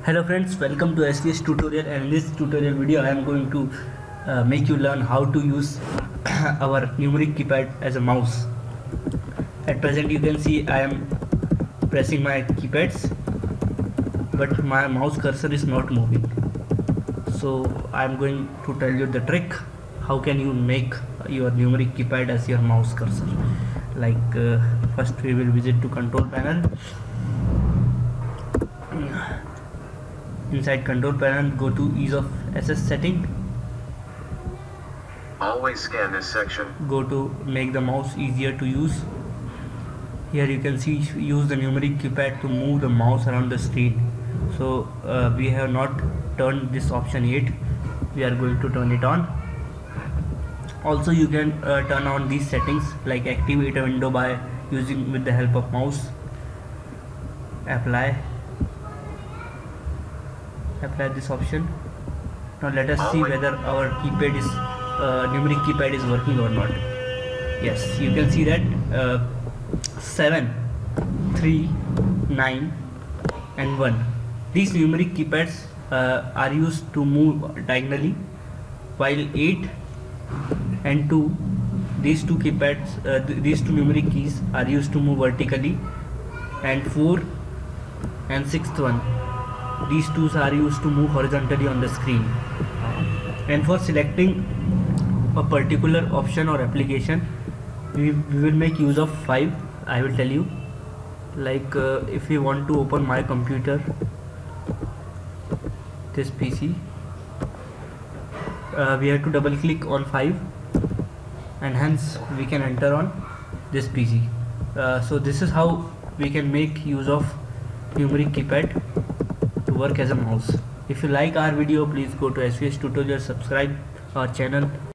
Hello friends, welcome to SVS tutorial, and in this tutorial video I am going to make you learn how to use our numeric keypad as a mouse. At present you can see I am pressing my keypads, but my mouse cursor is not moving. So I am going to tell you the trick how can you make your numeric keypad as your mouse cursor. First we will visit to control panel. Inside control panel, go to ease of access setting. Always scan this section. Go to make the mouse easier to use. Here you can see use the numeric keypad to move the mouse around the screen. So we have not turned this option yet. We are going to turn it on. Also you can turn on these settings, like activate a window by using with the help of mouse. Apply this option. Now let us see whether our keypad is numeric keypad is working or not. Yes, you can see that 7, 3, 9 and 1. These numeric keypads are used to move diagonally, while 8 and 2, these two keypads, these two numeric keys are used to move vertically, and 4 and 6th one, these two are used to move horizontally on the screen. And for selecting a particular option or application, we will make use of 5. I will tell you, if we want to open my computer, this PC, we have to double click on 5 and hence we can enter on this PC. So this is how we can make use of numeric keypad to work as a mouse. If you like our video, please go to SVS tutorial, subscribe our channel